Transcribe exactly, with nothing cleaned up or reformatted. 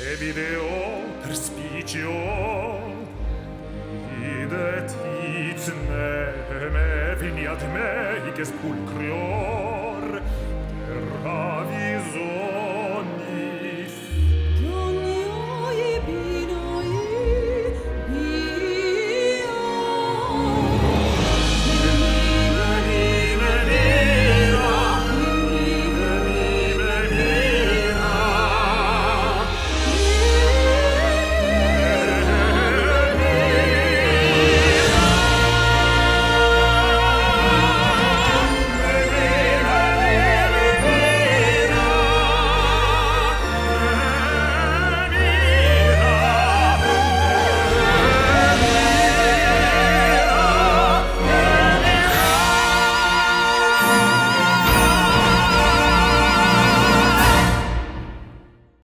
e video perspicio idet it me me veniat me ic pulcrio